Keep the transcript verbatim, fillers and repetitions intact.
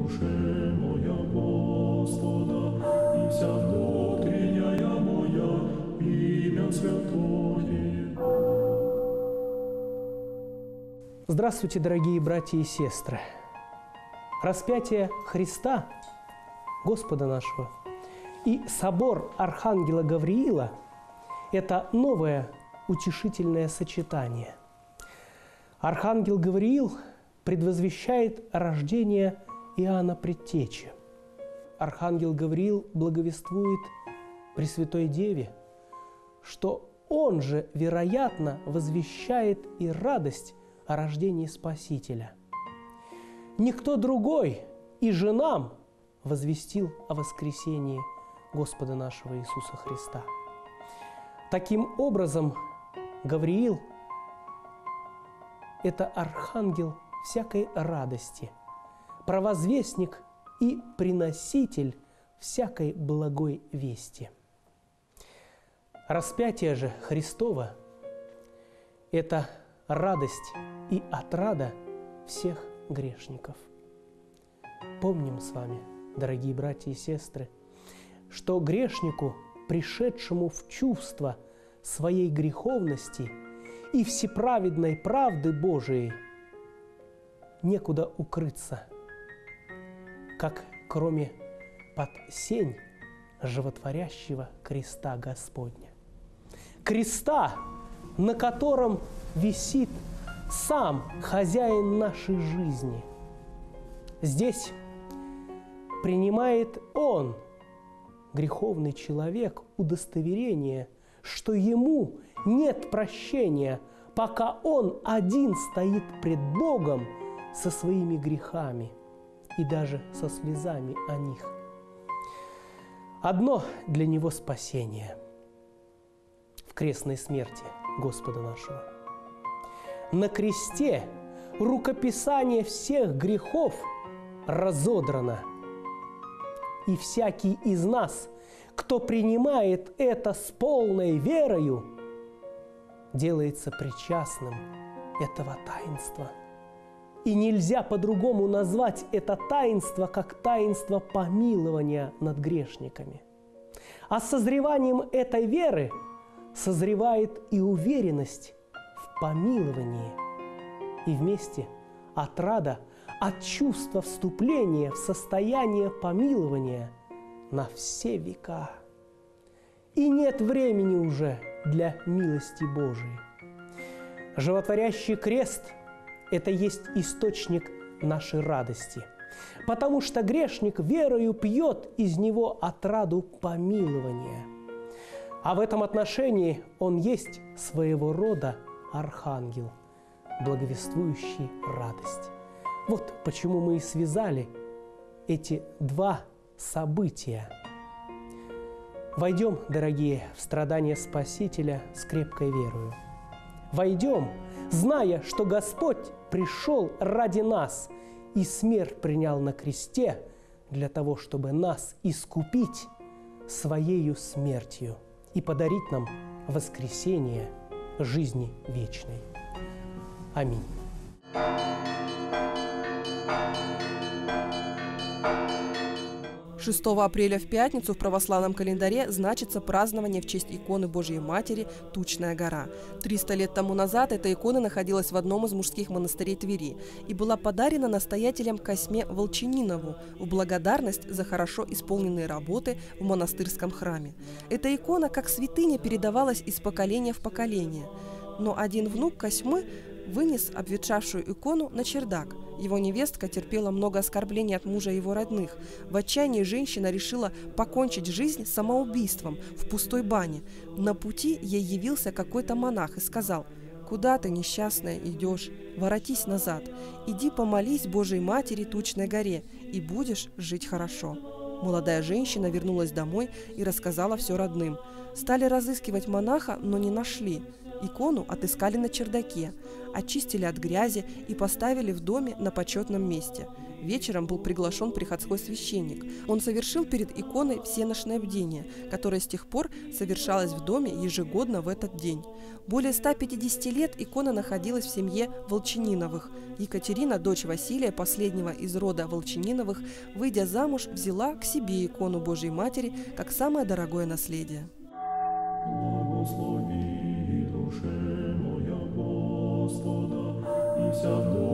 душе моя Господа, и вся внутренняя моя имя святое. Здравствуйте, дорогие братья и сестры! Распятие Христа, Господа нашего, и собор Архангела Гавриила – это новое утешительное сочетание. Архангел Гавриил предвозвещает рождение Иоанна Предтечи. Архангел Гавриил благовествует Пресвятой Деве, что он же, вероятно, возвещает и радость о рождении Спасителя. Никто другой и же нам возвестил о воскресении Господа нашего Иисуса Христа. Таким образом, Гавриил – это архангел всякой радости, провозвестник и приноситель всякой благой вести. Распятие же Христово – это радость и отрада всех грешников. Помним с вами, дорогие братья и сестры, что грешнику, пришедшему в чувство своей греховности и всеправедной правды Божией, некуда укрыться, как кроме под сень животворящего креста Господня. Креста, на котором висит сам хозяин нашей жизни. Здесь принимает Он, греховный человек, удостоверение, что ему нет прощения, пока он один стоит пред Богом со своими грехами и даже со слезами о них. Одно для него спасение в крестной смерти Господа нашего. На кресте рукописание всех грехов разодрано, и всякий из нас, кто принимает это с полной верою, делается причастным этого таинства. И нельзя по-другому назвать это таинство, как таинство помилования над грешниками. А с созреванием этой веры созревает и уверенность в помиловании, и вместе отрада от чувства вступления в состояние помилования на все века. И нет времени уже для милости Божией. Животворящий крест – это есть источник нашей радости, потому что грешник верою пьет из него отраду помилования. А в этом отношении он есть своего рода архангел, благовествующий радость. Вот почему мы и связали эти два события. Войдем, дорогие, в страдания Спасителя с крепкой верою. Войдем, зная, что Господь пришел ради нас и смерть принял на кресте для того, чтобы нас искупить Своею смертью и подарить нам воскресение жизни вечной. Аминь. шестого апреля в пятницу в православном календаре значится празднование в честь иконы Божьей Матери «Тучная гора». триста лет тому назад эта икона находилась в одном из мужских монастырей Твери и была подарена настоятелем Косьме Волчанинову в благодарность за хорошо исполненные работы в монастырском храме. Эта икона как святыня передавалась из поколения в поколение. Но один внук Косьмы вынес обветшавшую икону на чердак. Его невестка терпела много оскорблений от мужа и его родных. В отчаянии женщина решила покончить жизнь самоубийством в пустой бане. На пути ей явился какой-то монах и сказал: «Куда ты, несчастная, идешь? Воротись назад. Иди помолись Божьей Матери Тучной горе, и будешь жить хорошо». Молодая женщина вернулась домой и рассказала все родным. Стали разыскивать монаха, но не нашли. Икону отыскали на чердаке, очистили от грязи и поставили в доме на почетном месте. Вечером был приглашен приходской священник. Он совершил перед иконой всеношное бдение, которое с тех пор совершалось в доме ежегодно в этот день. Более ста пятидесяти лет икона находилась в семье Волчаниновых. Екатерина, дочь Василия, последнего из рода Волчаниновых, выйдя замуж, взяла к себе икону Божьей Матери как самое дорогое наследие. Благослови душе моя Господа, и вся